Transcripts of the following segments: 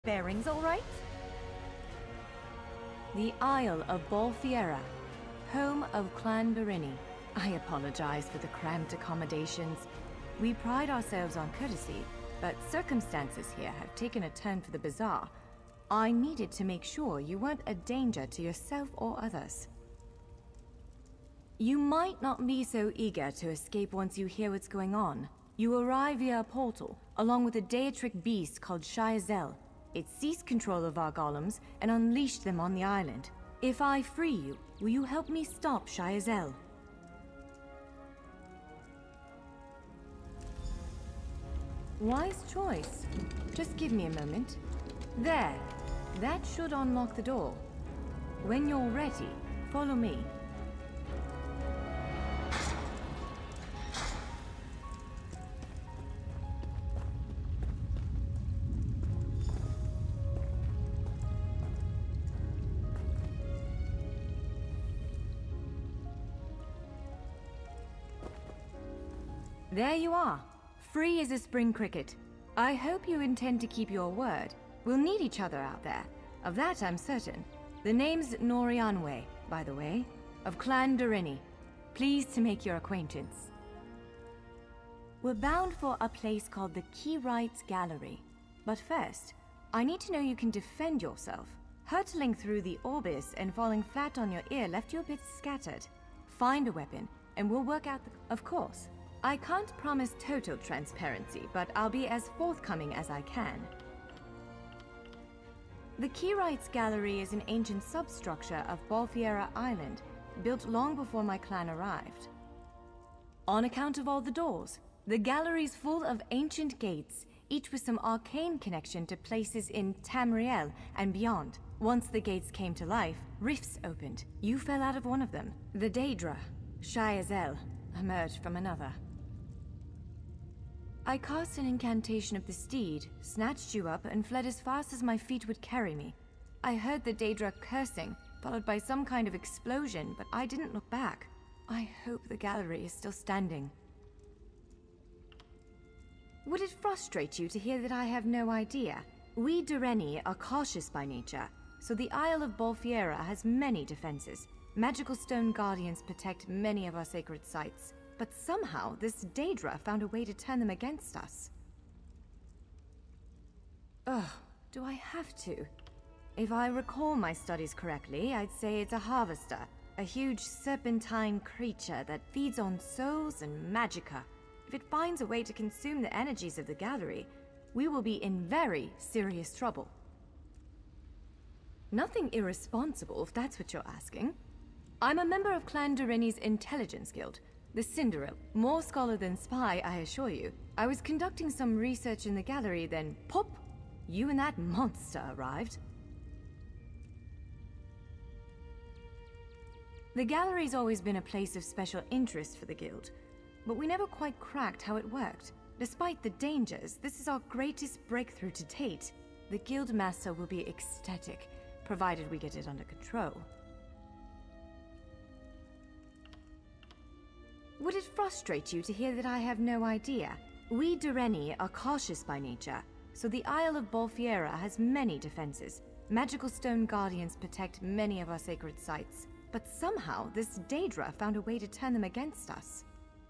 Bearings all right? The Isle of Bolfiera, home of Clan Berini. I apologize for the cramped accommodations. We pride ourselves on courtesy, but circumstances here have taken a turn for the bizarre. I needed to make sure you weren't a danger to yourself or others. You might not be so eager to escape once you hear what's going on. You arrive via a portal, along with a Daetric beast called Shayazel. It seized control of our golems and unleashed them on the island. If I free you, will you help me stop Shayazel? Wise choice. Just give me a moment. There. That should unlock the door. When you're ready, follow me. There you are. Free as a spring cricket. I hope you intend to keep your word. We'll need each other out there. Of that I'm certain. The name's Norianwe, by the way, of Clan Berini. Pleased to make your acquaintance. We're bound for a place called the Keyrights Gallery. But first, I need to know you can defend yourself. Hurtling through the Orbis and falling flat on your ear left you a bit scattered. Find a weapon, and we'll work out the... Of course. I can't promise total transparency, but I'll be as forthcoming as I can. The Keyrights Gallery is an ancient substructure of Bolfiera Island, built long before my clan arrived. On account of all the doors, the gallery's full of ancient gates, each with some arcane connection to places in Tamriel and beyond. Once the gates came to life, rifts opened. You fell out of one of them. The Daedra, Shayazel, emerged from another. I cast an incantation of the steed, snatched you up, and fled as fast as my feet would carry me. I heard the Daedra cursing, followed by some kind of explosion, but I didn't look back. I hope the gallery is still standing. Would it frustrate you to hear that I have no idea? We Dureni are cautious by nature, so the Isle of Bolfiera has many defenses. Magical stone guardians protect many of our sacred sites. But somehow, this Daedra found a way to turn them against us. Ugh, do I have to? If I recall my studies correctly, I'd say it's a harvester. A huge serpentine creature that feeds on souls and magicka. If it finds a way to consume the energies of the gallery, we will be in very serious trouble. Nothing irresponsible, if that's what you're asking. I'm a member of Clan Dureni's Intelligence Guild. The Cinderel. More scholar than spy, I assure you. I was conducting some research in the gallery, then pop! You and that monster arrived. The gallery's always been a place of special interest for the guild, but we never quite cracked how it worked. Despite the dangers, this is our greatest breakthrough to date. The guild master will be ecstatic, provided we get it under control. Would it frustrate you to hear that I have no idea? We Dureni are cautious by nature, so the Isle of Bolfiera has many defenses. Magical stone guardians protect many of our sacred sites, but somehow this Daedra found a way to turn them against us.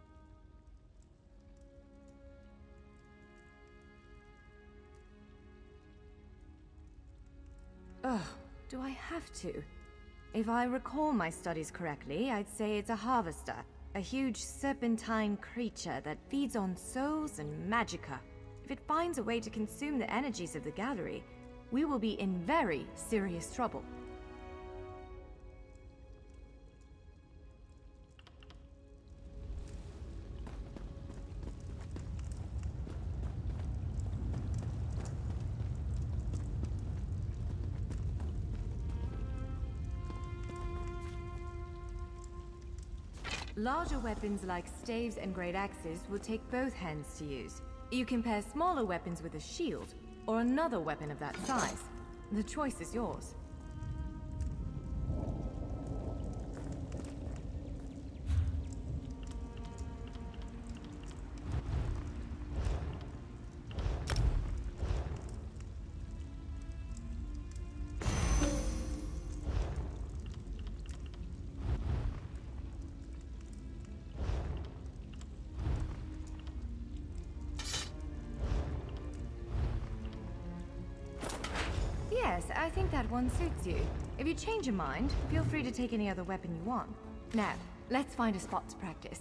Ugh, do I have to? If I recall my studies correctly, I'd say it's a harvester. A huge serpentine creature that feeds on souls and magicka. If it finds a way to consume the energies of the gallery, we will be in very serious trouble. Larger weapons like staves and great axes will take both hands to use. You can pair smaller weapons with a shield, or another weapon of that size. The choice is yours. Yes, I think that one suits you. If you change your mind, feel free to take any other weapon you want. Now, let's find a spot to practice.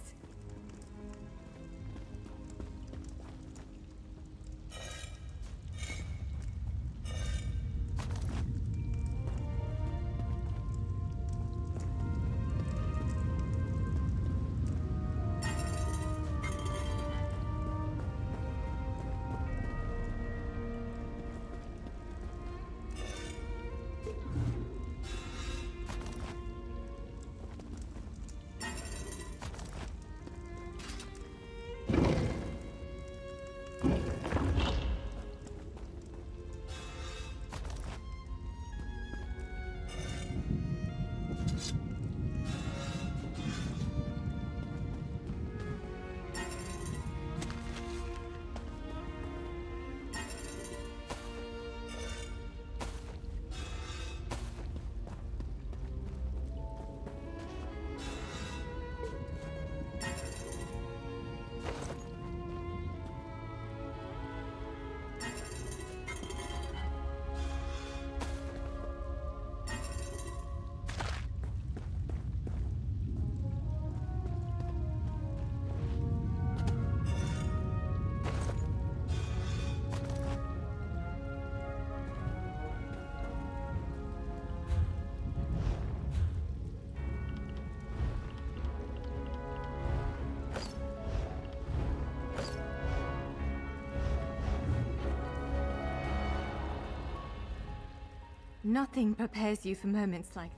Nothing prepares you for moments like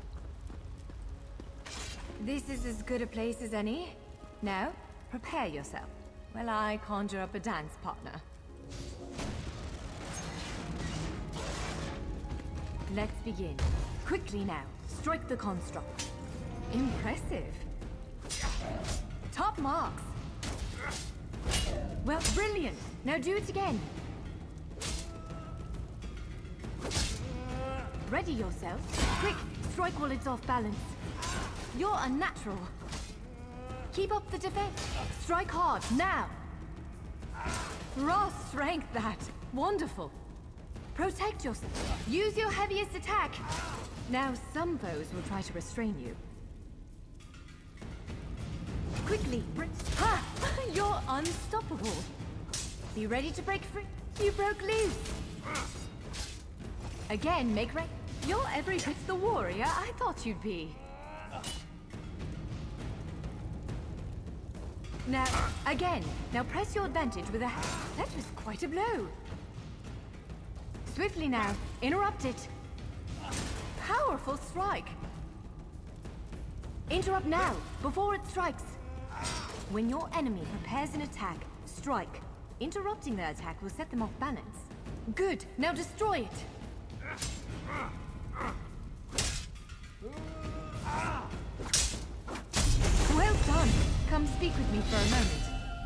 this. This is as good a place as any. Now, prepare yourself while I conjure up a dance partner. Let's begin. Quickly now, strike the construct. Impressive. Top marks. Well, brilliant. Now do it again. Ready yourself. Quick, strike while it's off balance. You're unnatural. Keep up the defense. Strike hard, now. Raw strength, that. Wonderful. Protect yourself. Use your heaviest attack. Now some foes will try to restrain you. Quickly, ha! You're unstoppable. Be ready to break free. You broke loose. Again, make ready. You're every bit the warrior I thought you'd be. Now, again. Now press your advantage with a... That was quite a blow. Swiftly now. Interrupt it. Powerful strike. Interrupt now, before it strikes. When your enemy prepares an attack, strike. Interrupting their attack will set them off balance. Good. Now destroy it. Well done. Come speak with me for a moment.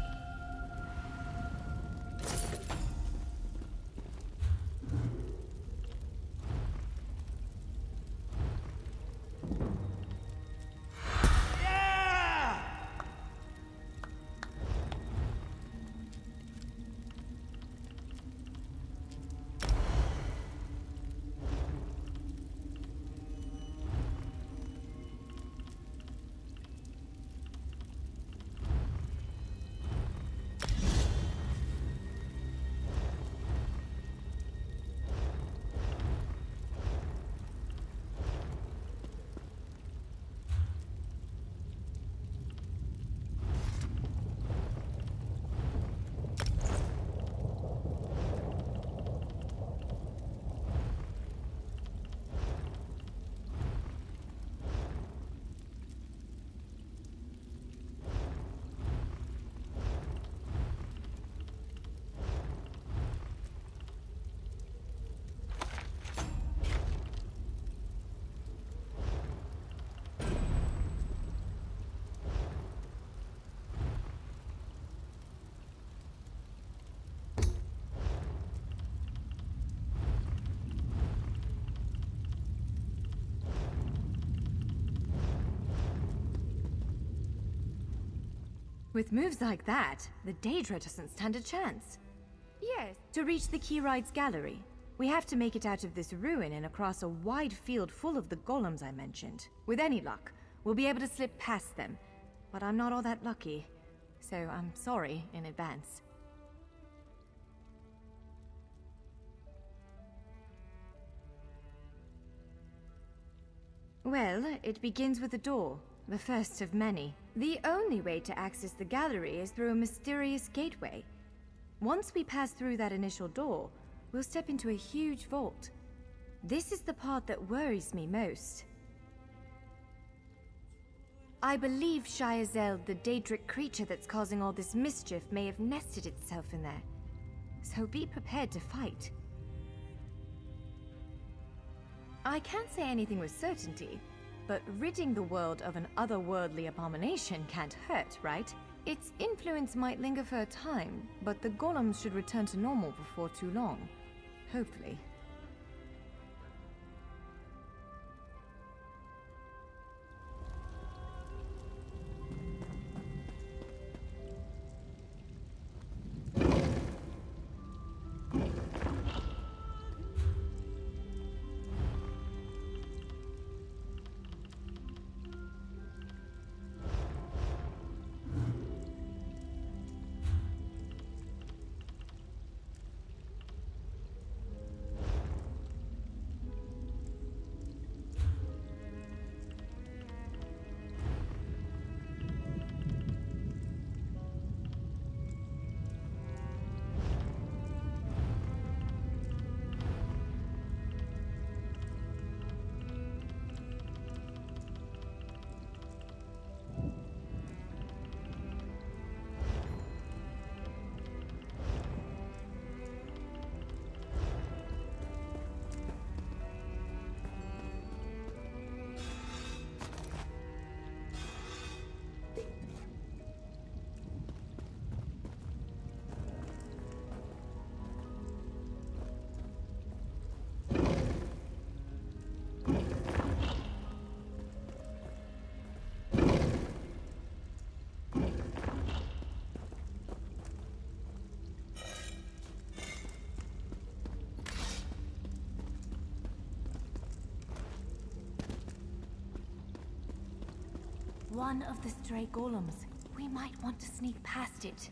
With moves like that, the Daedra doesn't stand a chance. Yes, to reach the Keyride's gallery, We have to make it out of this ruin and across a wide field full of the golems I mentioned. With any luck, we'll be able to slip past them. But I'm not all that lucky, so I'm sorry in advance. Well, it begins with a door, the first of many. The only way to access the gallery is through a mysterious gateway. Once we pass through that initial door, we'll step into a huge vault. This is the part that worries me most. I believe Shiazel, the Daedric creature that's causing all this mischief, may have nested itself in there. So be prepared to fight. I can't say anything with certainty, but ridding the world of an otherworldly abomination can't hurt, right? Its influence might linger for a time, but the golems should return to normal before too long. Hopefully. One of the stray golems. We might want to sneak past it.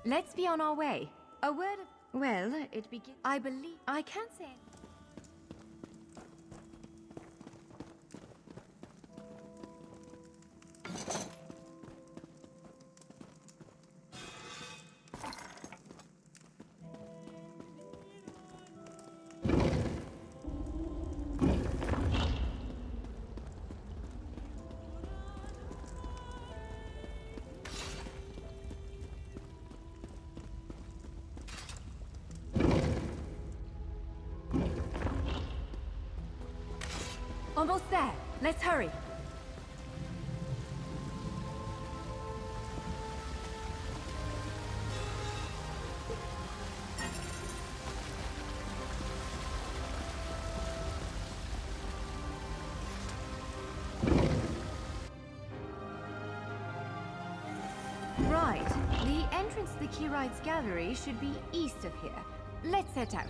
Let's be on our way. A word of... Well, it begins... I believe... I can't say... Almost there. Let's hurry. Right. The entrance to the Keyrites Gallery should be east of here. Let's set out.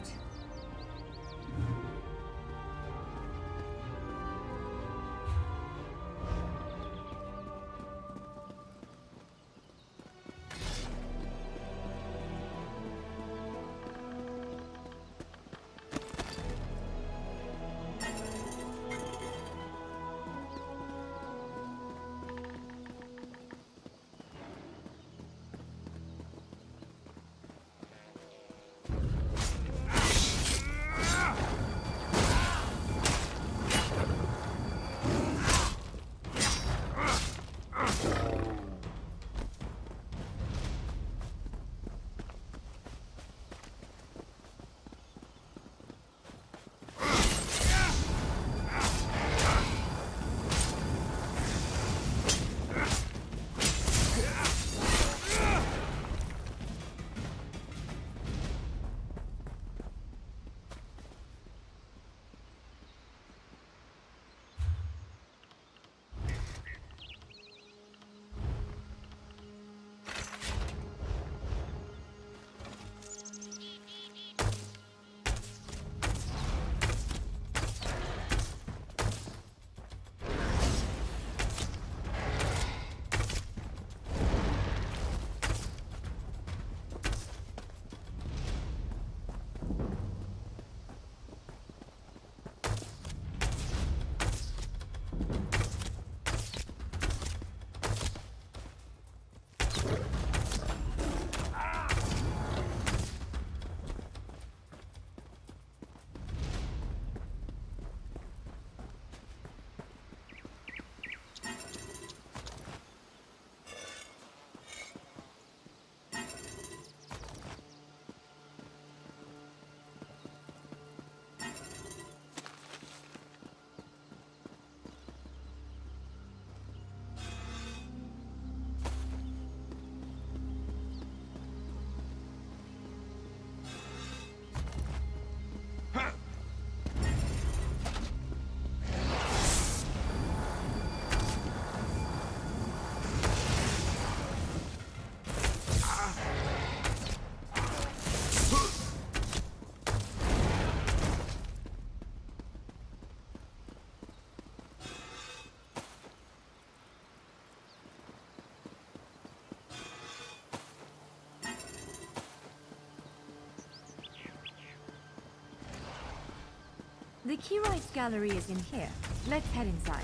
The Keyrites Gallery is in here. Let's head inside.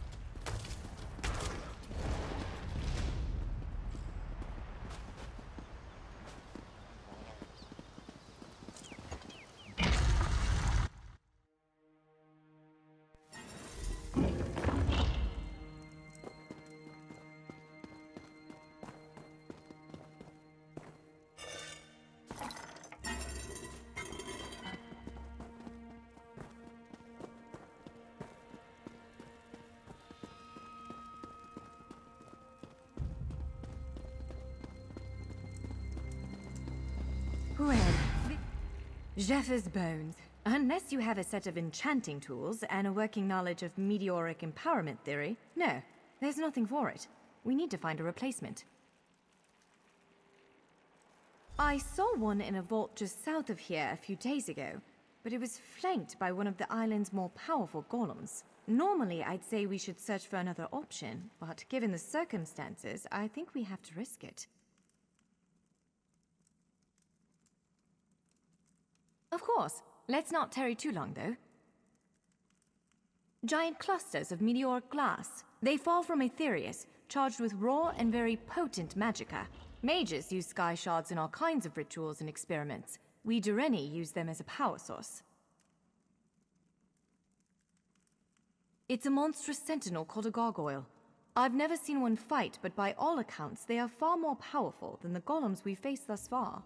Well, Jeffers' bones. Unless you have a set of enchanting tools and a working knowledge of meteoric empowerment theory, no, there's nothing for it. We need to find a replacement. I saw one in a vault just south of here a few days ago, but it was flanked by one of the island's more powerful golems. Normally, I'd say we should search for another option, but given the circumstances, I think we have to risk it. Of course. Let's not tarry too long, though. Giant clusters of meteoric glass. They fall from Aetherius, charged with raw and very potent magicka. Mages use sky shards in all kinds of rituals and experiments. We Dureni use them as a power source. It's a monstrous sentinel called a gargoyle. I've never seen one fight, but by all accounts, they are far more powerful than the golems we've faced thus far.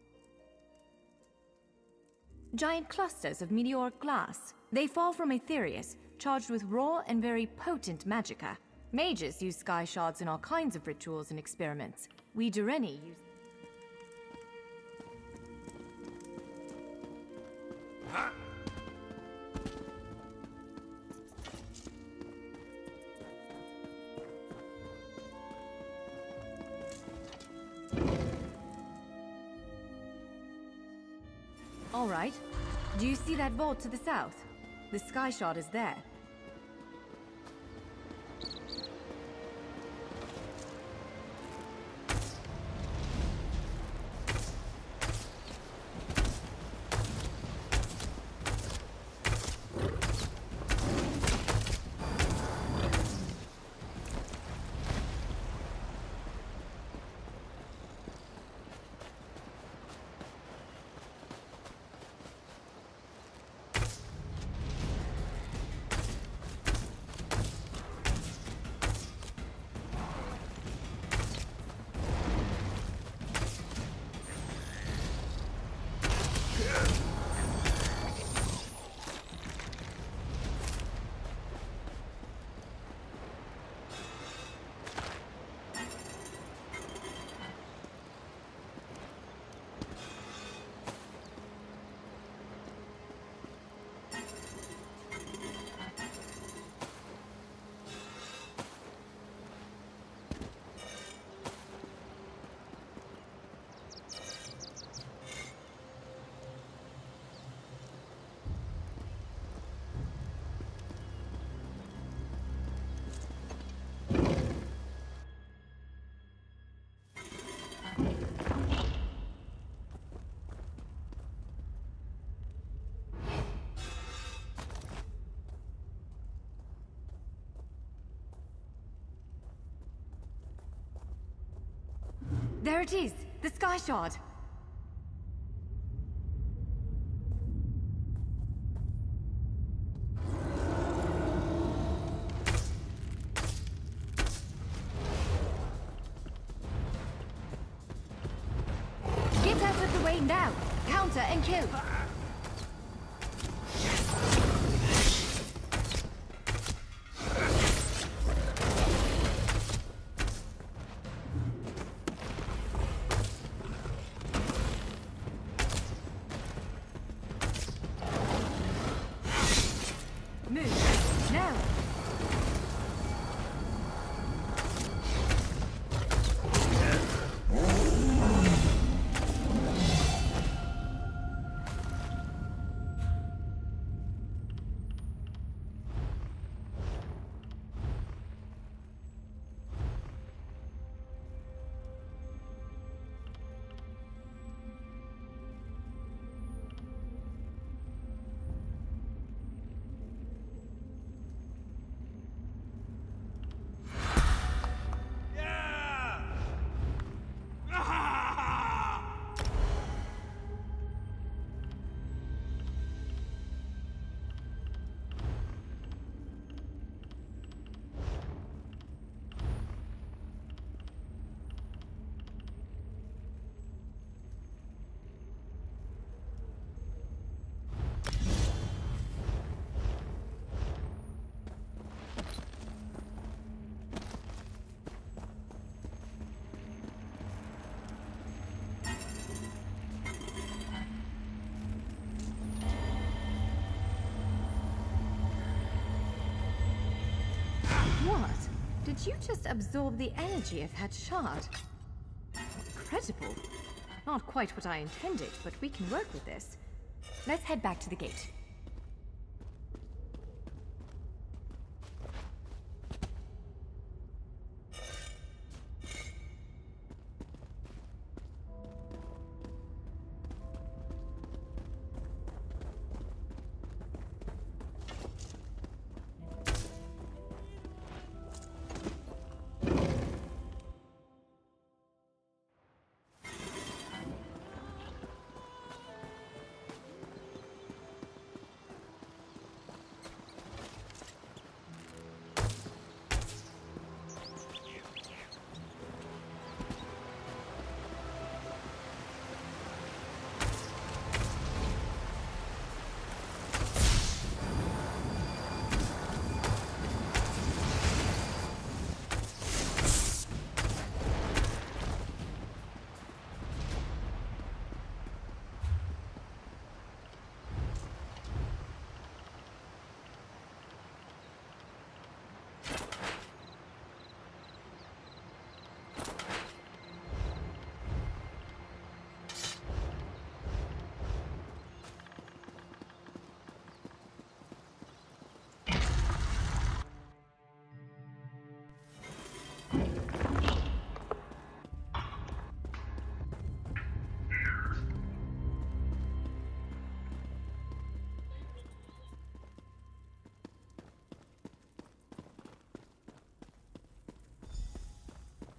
Giant clusters of meteoric glass. They fall from Aetherius, charged with raw and very potent magicka. Mages use sky shards in all kinds of rituals and experiments. We Dureni use... Huh? All right. Do you see that vault to the south? The sky shard is there. There it is! The sky shard! Get out of the way now! Counter and kill! Move! Now! What? Did you just absorb the energy of that shard? Incredible. Not quite what I intended, but we can work with this. Let's head back to the gate.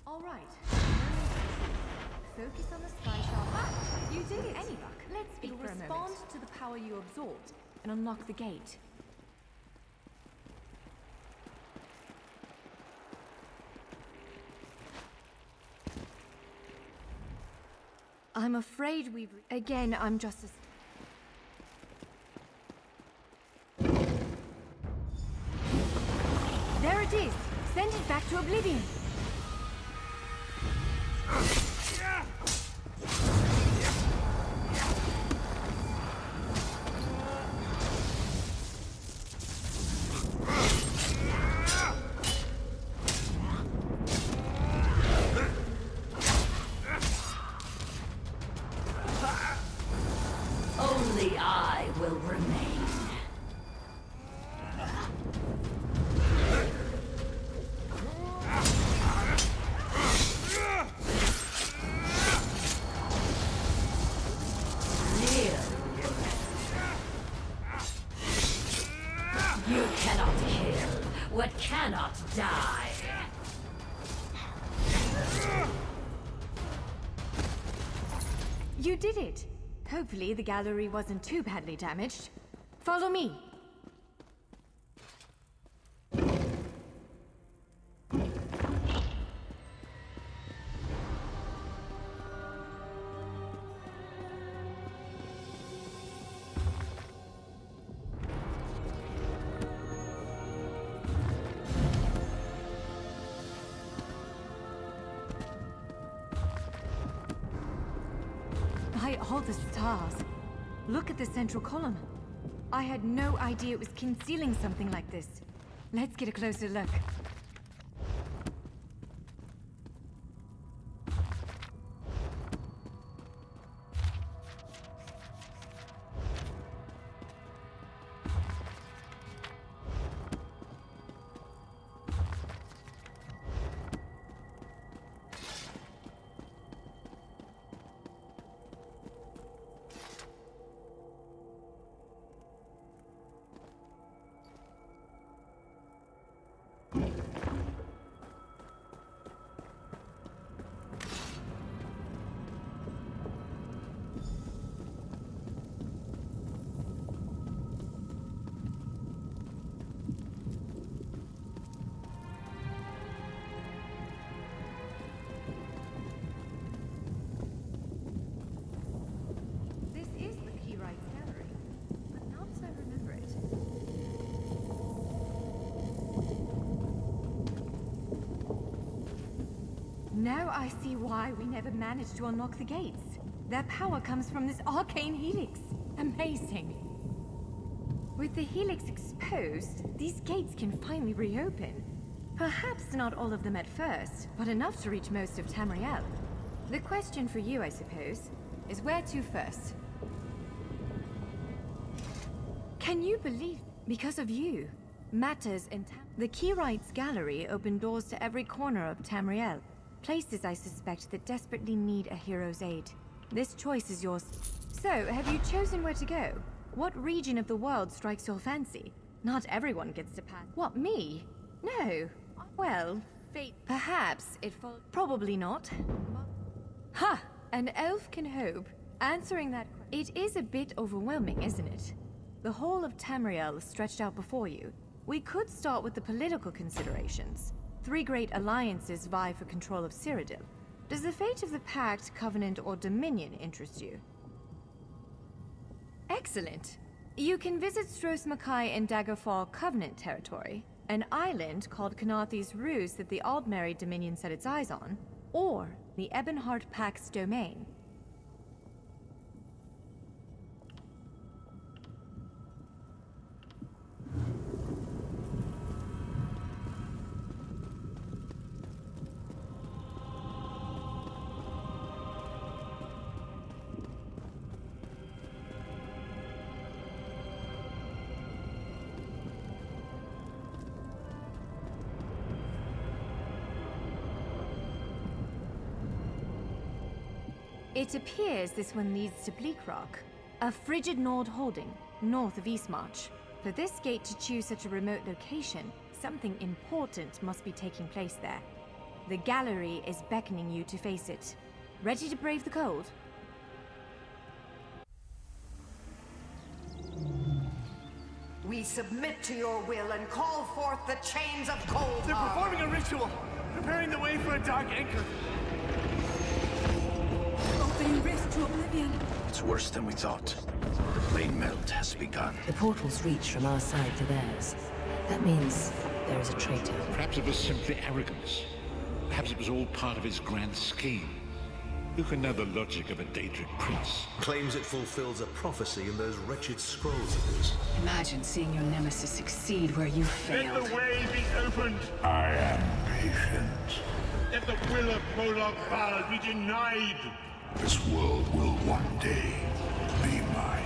All right. Focus on the sky shard. Ah, you did it. Any luck? Let's speak for a moment. Respond to the power you absorbed and unlock the gate. I'm afraid we've... Again, I'm just as... There it is! Send it back to oblivion! Only I will remain. You cannot kill what cannot die. You did it! Hopefully the gallery wasn't too badly damaged. Follow me! By all the stars. Look at the central column. I had no idea it was concealing something like this. Let's get a closer look. Now I see why we never managed to unlock the gates. Their power comes from this arcane helix. Amazing. With the helix exposed, these gates can finally reopen. Perhaps not all of them at first, but enough to reach most of Tamriel. The question for you, I suppose, is where to first? Can you believe, because of you, matters in the Keyrights Gallery opened doors to every corner of Tamriel. Places I suspect that desperately need a hero's aid. This choice is yours. So, have you chosen where to go? What region of the world strikes your fancy? Not everyone gets to pass. What, me? No. Well, fate. Perhaps it falls. Probably not. Ha! An elf can hope. Answering that question. It is a bit overwhelming, isn't it? The whole of Tamriel is stretched out before you. We could start with the political considerations. 3 great alliances vie for control of Cyrodiil. Does the fate of the Pact, Covenant, or Dominion interest you? Excellent. You can visit Stros Mackay in Daggerfall Covenant territory, an island called Kanathi's Ruse that the Aldmeri Dominion set its eyes on, or the Ebonheart Pact's domain. It appears this one leads to Bleakrock, a frigid Nord holding, north of Eastmarch. For this gate to choose such a remote location, something important must be taking place there. The gallery is beckoning you to face it. Ready to brave the cold? We submit to your will and call forth the chains of cold. They're performing a ritual, preparing the way for a dark anchor. Opening rift to oblivion. It's worse than we thought. The plane melt has begun. The portals reach from our side to theirs. That means there is a traitor. Perhaps it was simply arrogance. Perhaps it was all part of his grand scheme. Who can know the logic of a Daedric prince? Claims it fulfills a prophecy in those wretched scrolls of his. Imagine seeing your nemesis succeed where you failed. Let the way be opened! I am patient. Let the will of Prologue Val be denied! This world will one day be mine.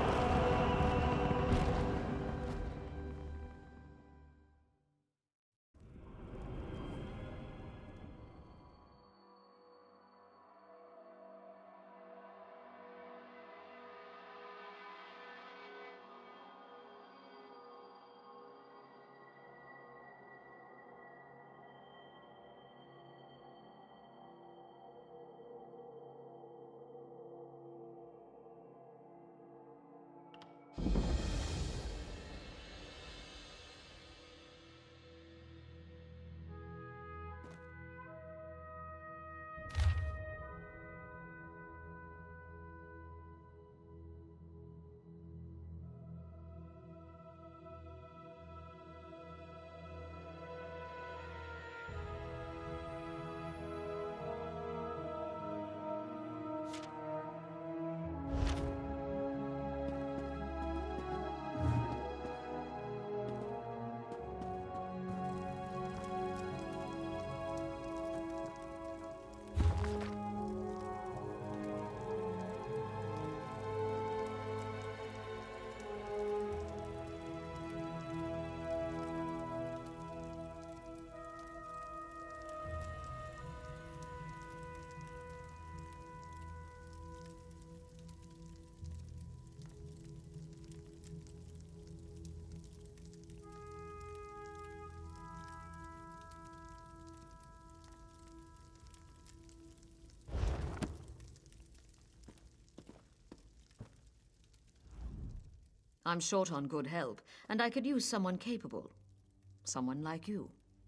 I'm short on good help, and I could use someone capable. Someone like you.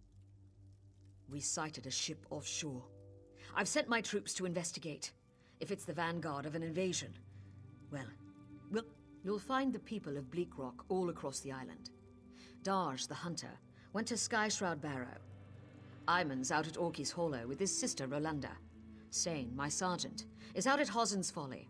We sighted a ship offshore. I've sent my troops to investigate. If it's the vanguard of an invasion, well, you'll find the people of Bleak Rock all across the island. Darj, the hunter, went to Skyshroud Barrow. Iman's out at Orky's Hollow with his sister Rolanda. Sane, my sergeant, is out at Hosen's Folly.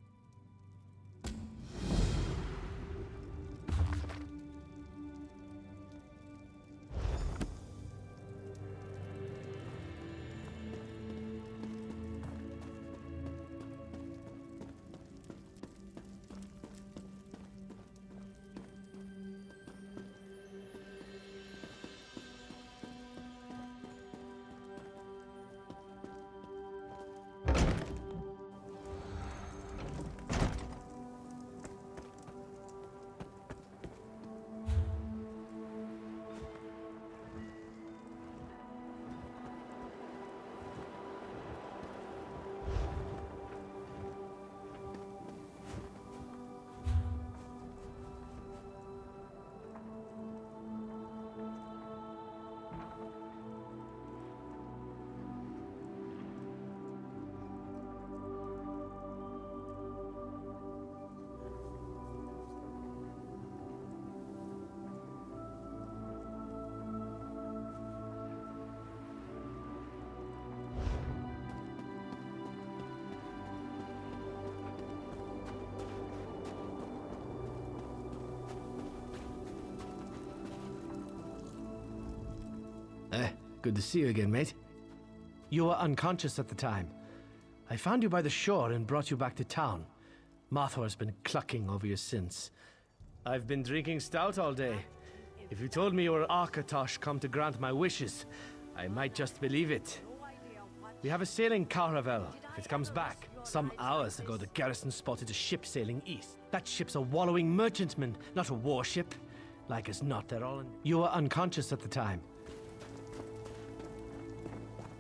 Good to see you again, mate. You were unconscious at the time. I found you by the shore and brought you back to town. Marthor's been clucking over you since. I've been drinking stout all day. If you told me you were Arkatosh come to grant my wishes, I might just believe it. We have a sailing caravel, if it comes back. Some hours ago, the garrison spotted a ship sailing east. That ship's a wallowing merchantman, not a warship. Like as not, they're all in... You were unconscious at the time.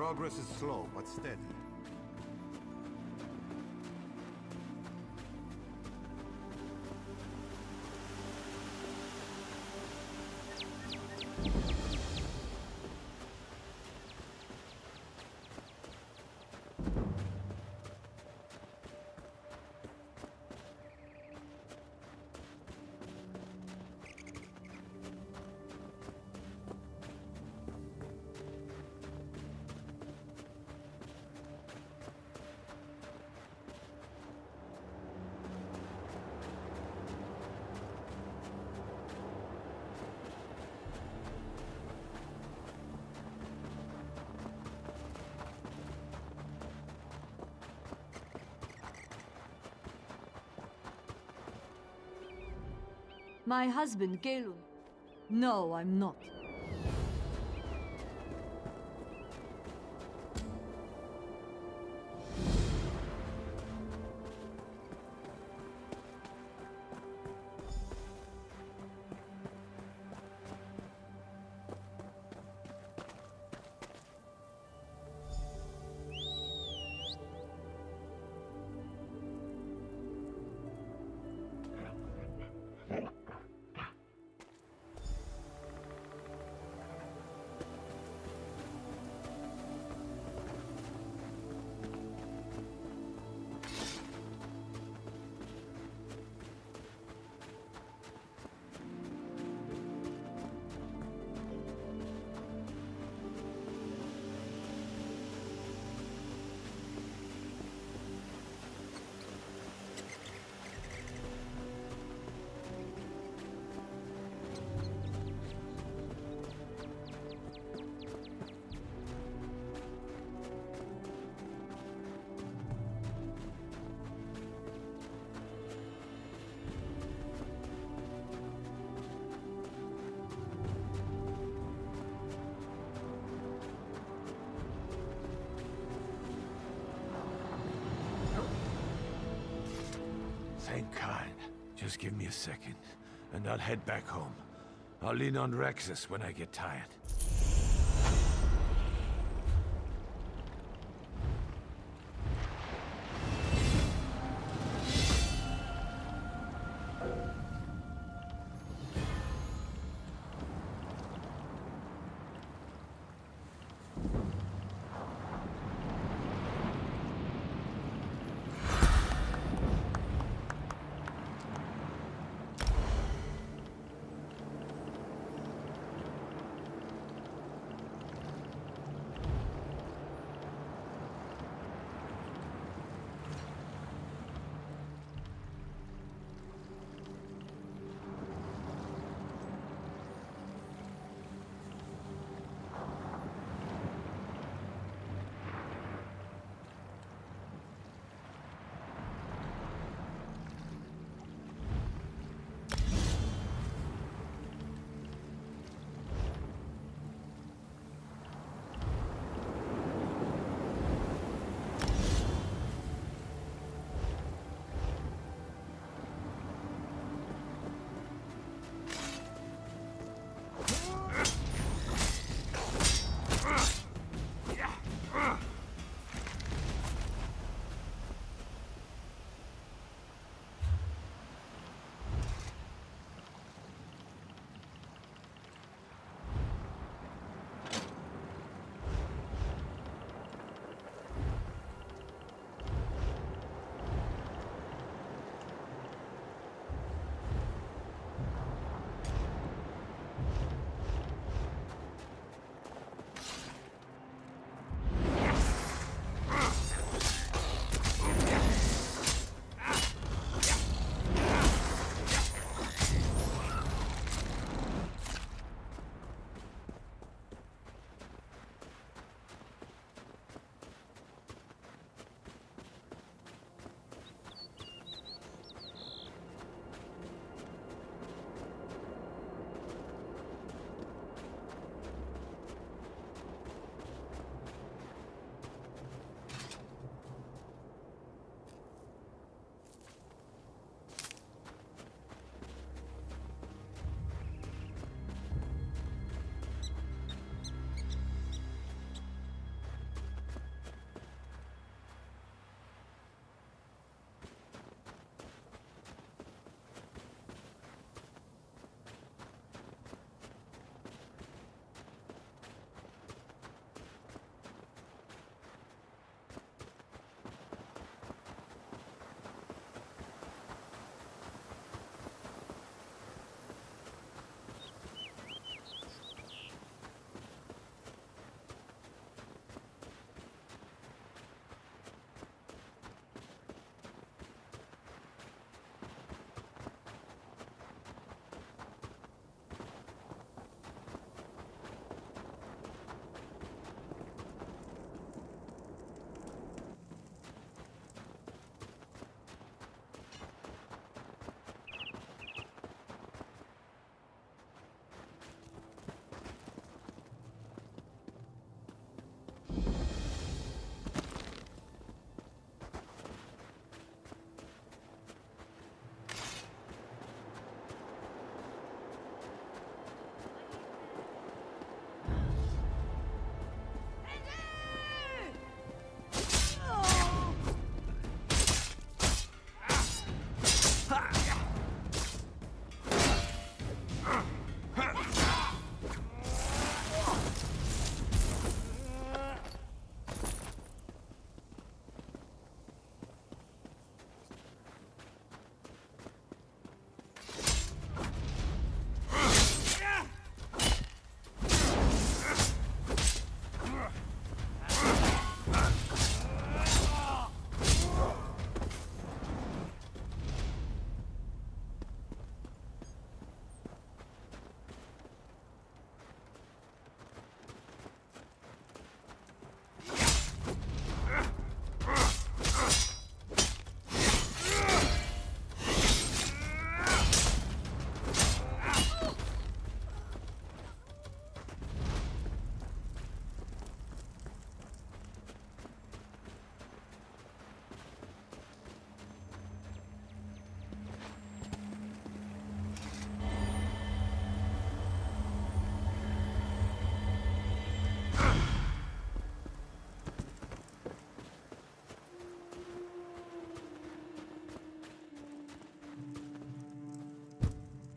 Progress is slow, but steady. My husband, Galun. No, I'm not. Ain't kind. Just give me a second, and I'll head back home. I'll lean on Rexus when I get tired.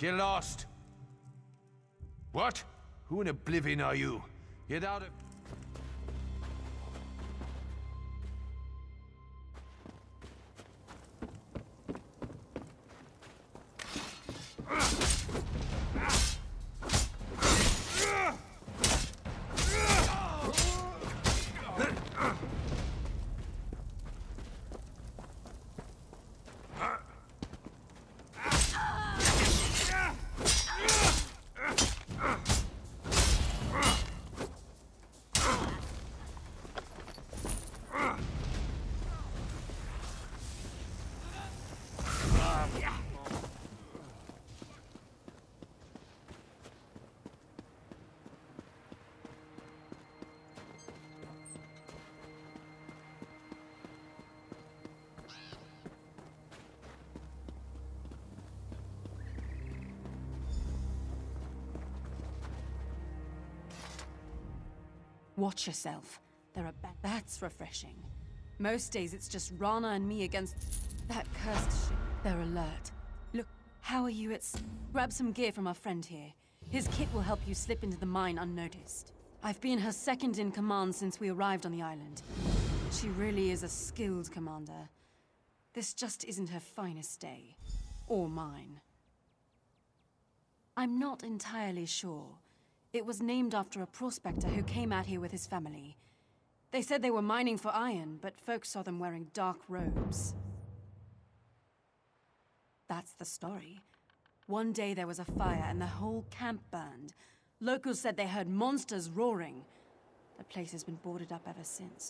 Get lost! What? Who in oblivion are you? Get out of... Watch yourself. There are That's refreshing. Most days it's just Rana and me against that cursed ship. They're alert. Look, how are you at... Grab some gear from our friend here. His kit will help you slip into the mine unnoticed. I've been her second in command since we arrived on the island. She really is a skilled commander. This just isn't her finest day. Or mine. I'm not entirely sure. It was named after a prospector who came out here with his family. They said they were mining for iron, but folks saw them wearing dark robes. That's the story. One day there was a fire and the whole camp burned. Locals said they heard monsters roaring. The place has been boarded up ever since.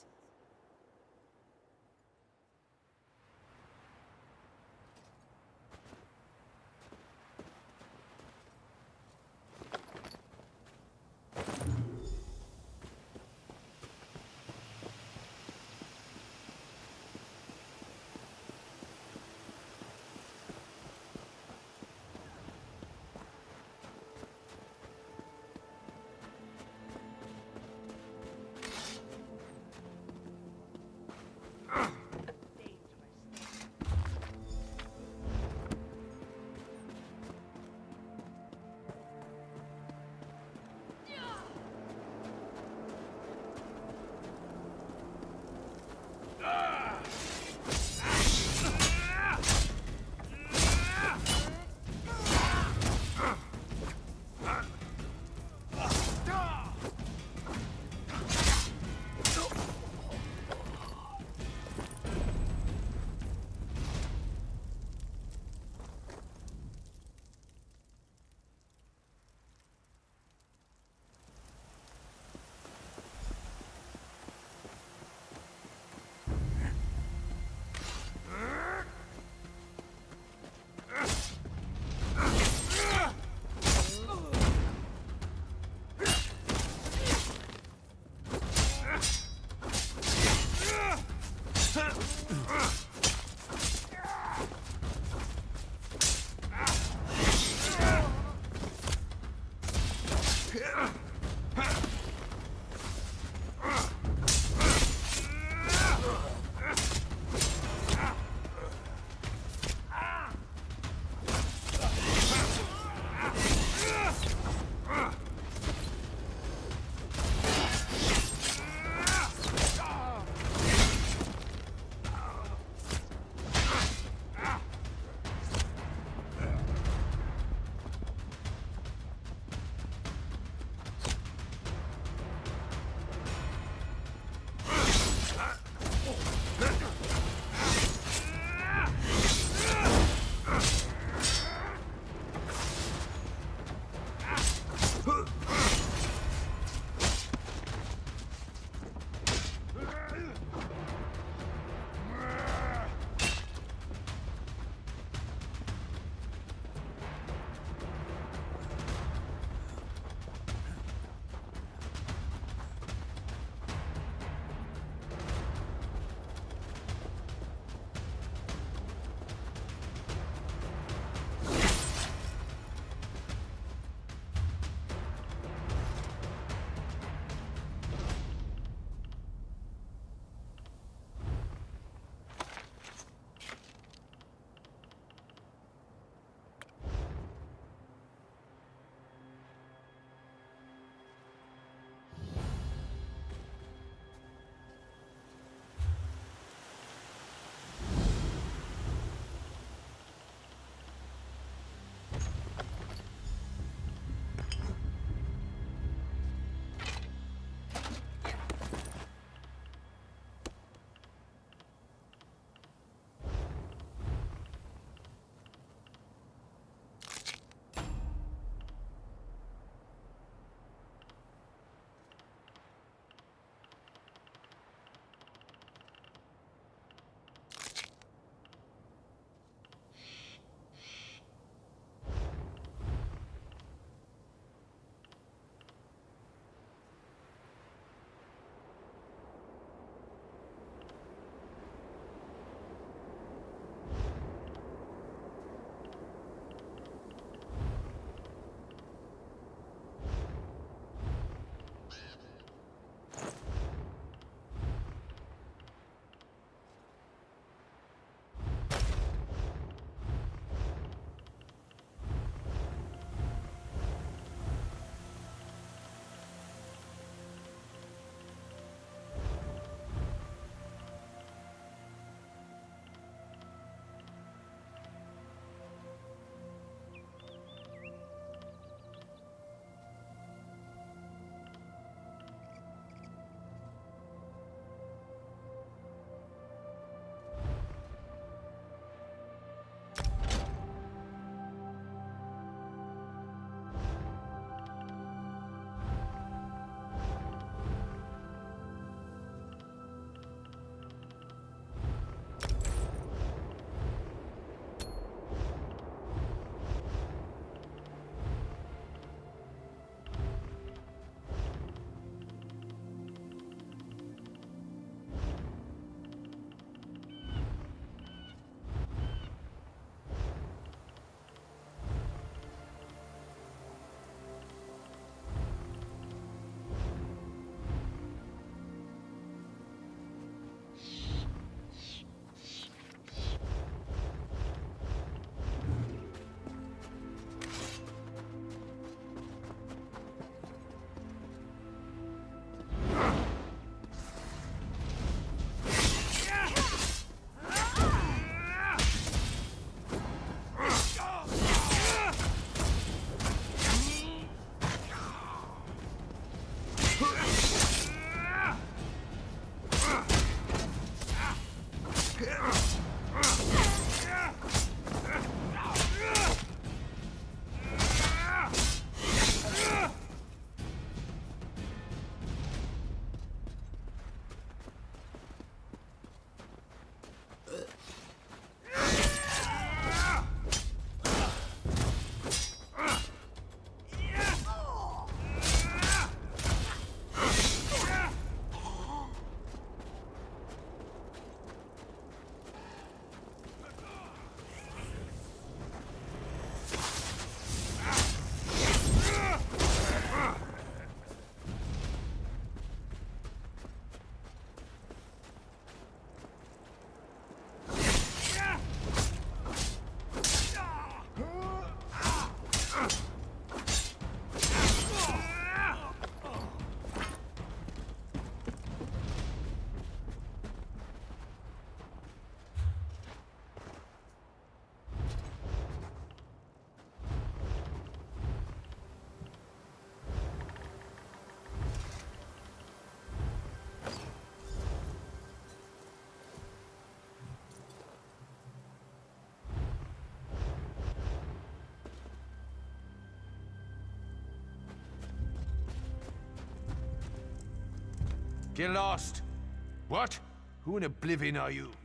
Get lost! What? Who in oblivion are you?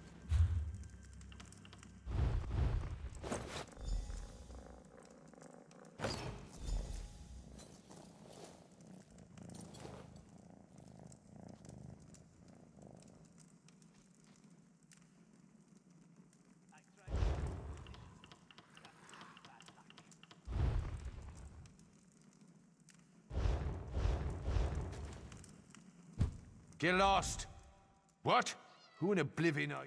Get lost! What? Who in oblivion are you?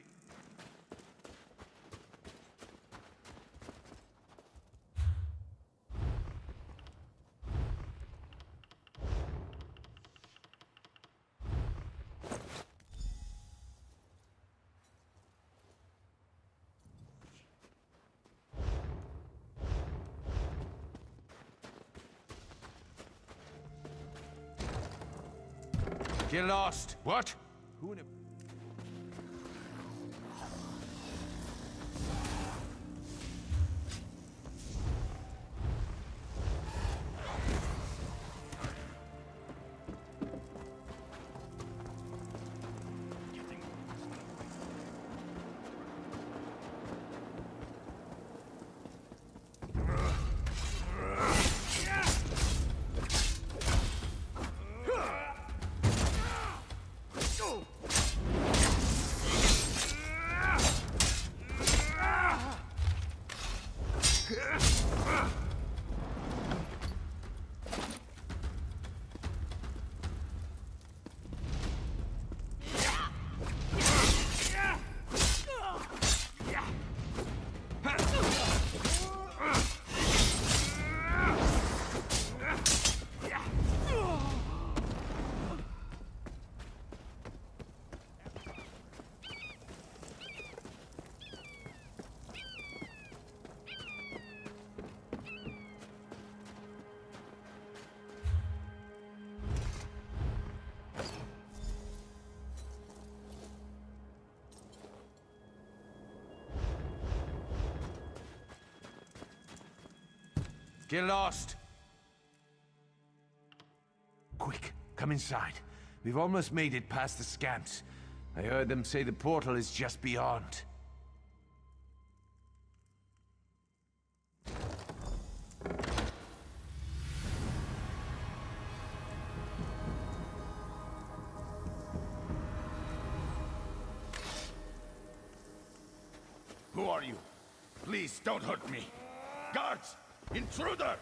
Get lost! What? Who in a... Get lost! Quick, come inside. We've almost made it past the scans. I heard them say the portal is just beyond. Who are you? Please don't hurt me. Guards! Intruder!